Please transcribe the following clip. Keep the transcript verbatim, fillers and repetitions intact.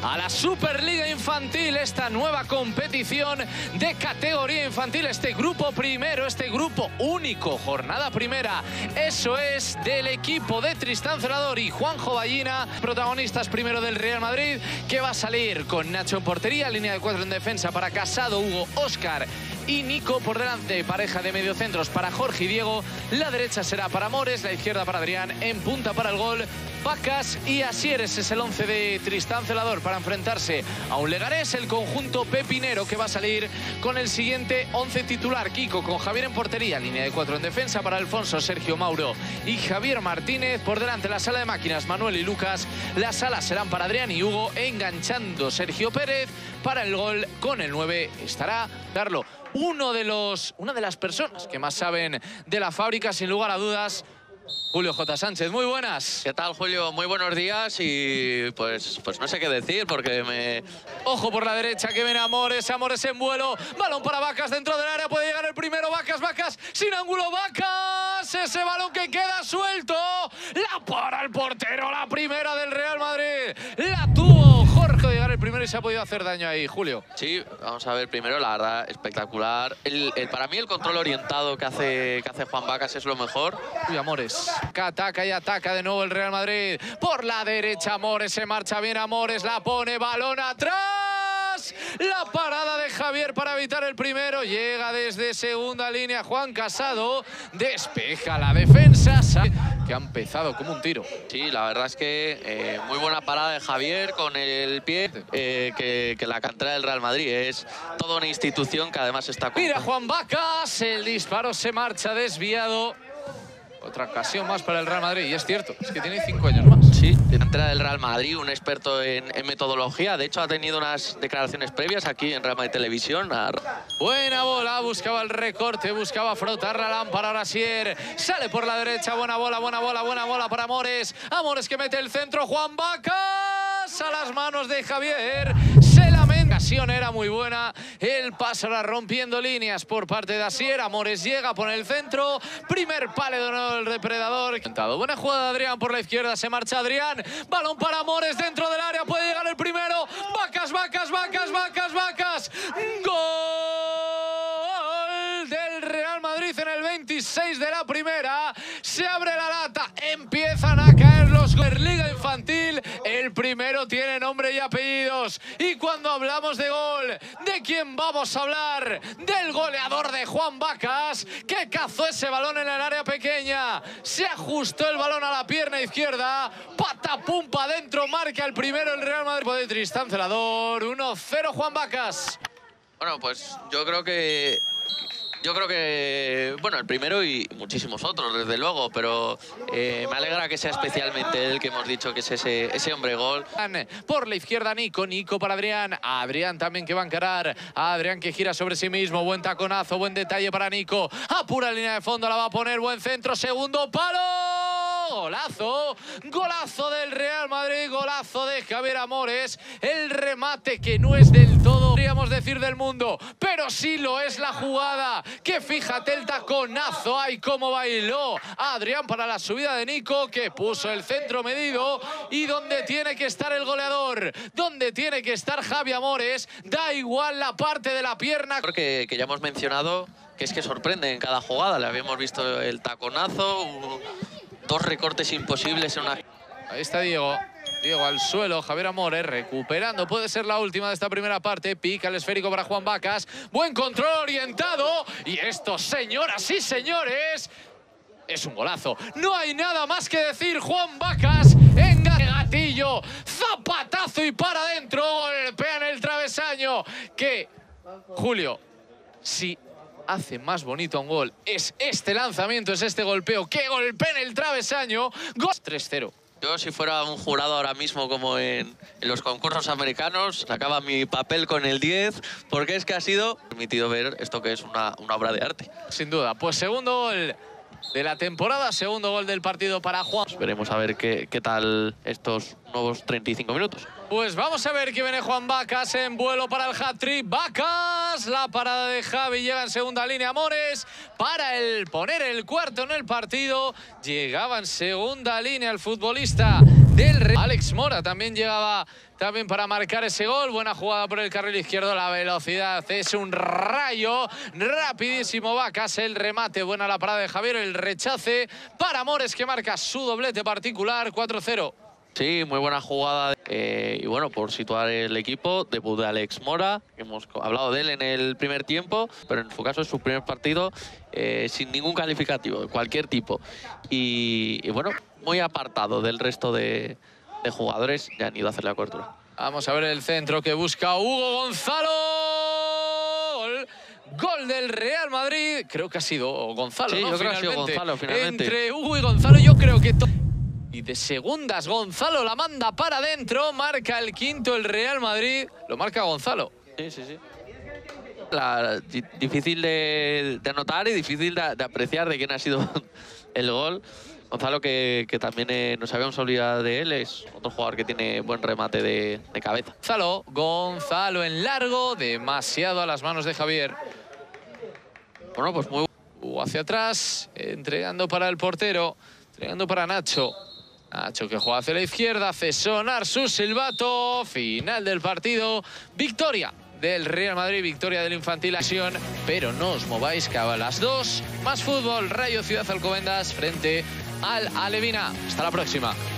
a la Superliga Infantil, esta nueva competición de categoría infantil, este grupo primero, este grupo único, jornada primera. Eso es del equipo de Tristán Celador y Juanjo Ballina, protagonistas primero del Real Madrid, que va a salir con Nacho en portería, línea de cuatro en defensa para Casado, Hugo, Óscar y Nico por delante, pareja de mediocentros para Jorge y Diego, la derecha será para Mores, la izquierda para Adrián, en punta para el gol Vacas y Asier. Ese es el once de Tristán Celador para enfrentarse a un Leganés, el conjunto pepinero, que va a salir con el siguiente once titular: Kiko con Javier en portería, línea de cuatro en defensa para Alfonso, Sergio, Mauro y Javier Martínez, por delante la sala de máquinas Manuel y Lucas, las alas serán para Adrián y Hugo, enganchando Sergio Pérez, para el gol con el nueve estará Darlo. Uno de los, una de las personas que más saben de la fábrica, sin lugar a dudas, Julio J. Sánchez. Muy buenas. ¿Qué tal, Julio? Muy buenos días y pues, pues no sé qué decir porque me... Ojo por la derecha que viene Amores, Amores en vuelo, balón para Vacas dentro del área, puede llegar el primero, Vacas, Vacas, sin ángulo, Vacas, ese balón que queda suelto, la para el portero, la primera del Real Madrid, la tuvo Jorge de llegar el primero y se ha podido hacer daño ahí, Julio. Sí, vamos a ver primero, la verdad, espectacular. El, el, para mí el control orientado que hace, que hace Juan Vacas es lo mejor. Uy, Amores, que ataca y ataca de nuevo el Real Madrid, por la derecha Amores, se marcha bien Amores, la pone, balón atrás, la parada de Javier para evitar el primero, llega desde segunda línea Juan Casado, despeja la defensa, que ha empezado como un tiro. Sí, la verdad es que eh, muy buena parada de Javier con el pie, eh, que, que la cantera del Real Madrid es toda una institución que además está... Mira Juan Vacas, el disparo se marcha desviado. Otra ocasión más para el Real Madrid, y es cierto, es que tiene cinco años más. Sí, la cantera del Real Madrid, un experto en, en metodología. De hecho, ha tenido unas declaraciones previas aquí en Real Madrid Televisión. Buena bola, buscaba el recorte, buscaba frotar la lámpara. Ahora Asier sale por la derecha, buena bola, buena bola, buena bola para Amores. Amores que mete el centro, Juan Vacas a las manos de Javier. Se lamenta. La ocasión era muy buena, el pase ahora rompiendo líneas por parte de Asier. Amores llega, pone el centro, primer palo de nuevo el depredador. Buena jugada de Adrián por la izquierda, se marcha Adrián, balón para Amores dentro del área, puede llegar el primero, Vacas, Vacas, Vacas, Vacas, Vacas, gol del Real Madrid en el veintiséis de la primera, se abre la lata, empiezan a caer los Superliga Infantil, el primero tiene nombre y apellidos, y cuando hablamos de gol, ¿de quién vamos a hablar? Del goleador de Juan Vacas, que cazó ese balón en el área pequeña, se ajustó el balón a la pierna izquierda, patapum pa' dentro, marca el primero el Real Madrid de Tristán Celador, uno cero Juan Vacas. Bueno, pues yo creo que... Yo creo que, bueno, el primero y muchísimos otros, desde luego, pero eh, me alegra que sea especialmente él, que hemos dicho que es ese, ese hombre gol. Por la izquierda Nico, Nico para Adrián, Adrián también que va a encarar, Adrián que gira sobre sí mismo, buen taconazo, buen detalle para Nico, apura línea de fondo, la va a poner, buen centro, segundo palo, golazo, golazo del Real Madrid, golazo de Javier Amores, el remate que no es del todo, podríamos decir, del mundo, pero sí lo es la jugada, que fíjate el taconazo, ay cómo bailó Adrián para la subida de Nico, que puso el centro medido, y donde tiene que estar el goleador, donde tiene que estar Javi Amores, da igual la parte de la pierna. Que, que ya hemos mencionado que es que sorprende en cada jugada, le habíamos visto el taconazo, dos recortes imposibles en una... Ahí está Diego. Diego al suelo, Javier Amores recuperando, puede ser la última de esta primera parte, pica el esférico para Juan Vacas, buen control orientado, y esto, señoras y señores, es un golazo. No hay nada más que decir, Juan Vacas en gatillo, zapatazo y para adentro, golpea en el travesaño, que, Julio, si hace más bonito un gol, es este lanzamiento, es este golpeo, que golpea en el travesaño, gol tres cero. Yo, si fuera un jurado ahora mismo como en, en los concursos americanos, sacaba mi papel con el diez, porque es que ha sido permitido ver esto que es una, una obra de arte. Sin duda. Pues segundo gol de la temporada, segundo gol del partido para Juan. Pues veremos a ver qué, qué tal estos nuevos treinta y cinco minutos. Pues vamos a ver que viene Juan Vacas en vuelo para el hat-trick. Vacas, la parada de Javi, llega en segunda línea Mores para el poner el cuarto en el partido. Llegaba en segunda línea el futbolista del Real. Alex Mora también llegaba también para marcar ese gol. Buena jugada por el carril izquierdo, la velocidad es un rayo, rapidísimo Vacas, el remate, buena la parada de Javier, el rechace para Mores que marca su doblete particular, cuatro cero. Sí, muy buena jugada. Eh, y bueno, por situar el equipo, debut de Alex Mora, hemos hablado de él en el primer tiempo, pero en su caso es su primer partido eh, sin ningún calificativo, de cualquier tipo. Y, y bueno, muy apartado del resto de, de jugadores, ya han ido a hacer la cobertura. Vamos a ver el centro que busca Hugo Gonzalo. Gol, gol del Real Madrid. Creo que ha sido Gonzalo, sí, ¿no? yo creo finalmente. que ha sido Gonzalo, finalmente. Entre Hugo y Gonzalo, yo creo que... Y de segundas, Gonzalo la manda para adentro, marca el quinto el Real Madrid, lo marca Gonzalo. Sí, sí, sí. La, difícil de, de anotar y difícil de, de apreciar de quién ha sido el gol. Gonzalo, que, que también eh, nos habíamos olvidado de él, es otro jugador que tiene buen remate de, de cabeza. Gonzalo, Gonzalo en largo, demasiado a las manos de Javier. Bueno, pues muy... Uh, hacia atrás, entregando para el portero, entregando para Nacho. Nacho que juega hacia la izquierda, hace sonar su silbato. Final del partido. Victoria del Real Madrid, victoria del Infantil Acción. Pero no os mováis, que a las dos, más fútbol, Rayo Ciudad Alcobendas frente al Alevina. Hasta la próxima.